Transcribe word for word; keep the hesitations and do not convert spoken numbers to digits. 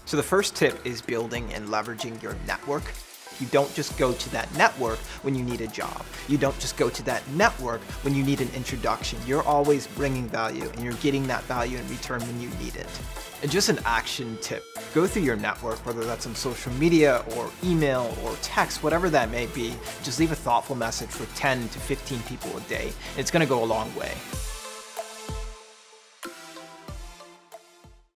So the first tip is building and leveraging your network. You don't just go to that network when you need a job. You don't just go to that network when you need an introduction. You're always bringing value, and you're getting that value in return when you need it. And just an action tip, go through your network, whether that's on social media or email or text, whatever that may be. Just leave a thoughtful message for ten to fifteen people a day. It's gonna go a long way.